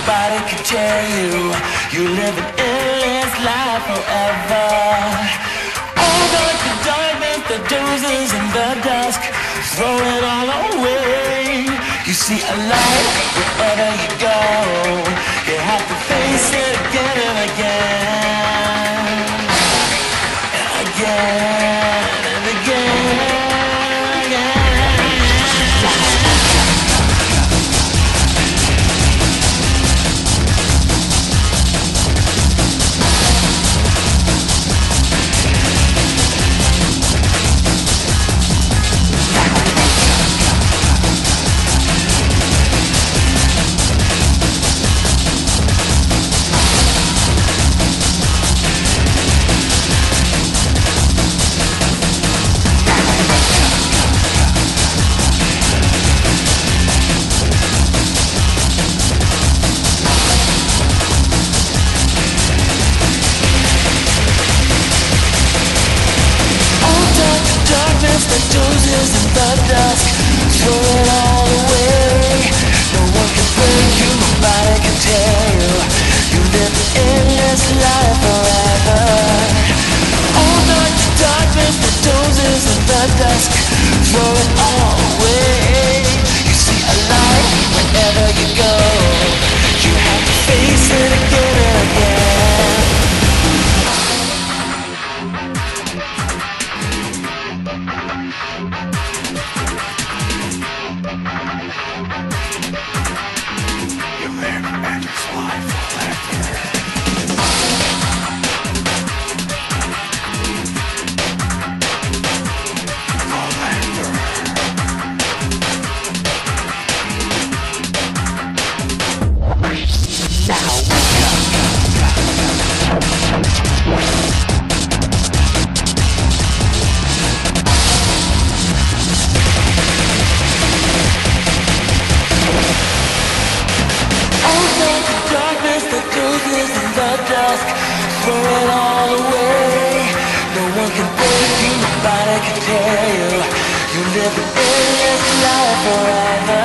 nobody can tell you. You live an endless life forever. All the darkness, the dozens in the dusk, throw it all away. You see a light wherever you go. You have to face it again and again and again and again. The dozens in the dusk, throw it all away. No one can break you, nobody can tell you. You live an endless life forever. All night the darkness, the dozens in the dusk, throw it all away. You see a light wherever you go. You have to face it again and again. Throw it all away. No one can break you, nobody can tell you. You live an endless life forever.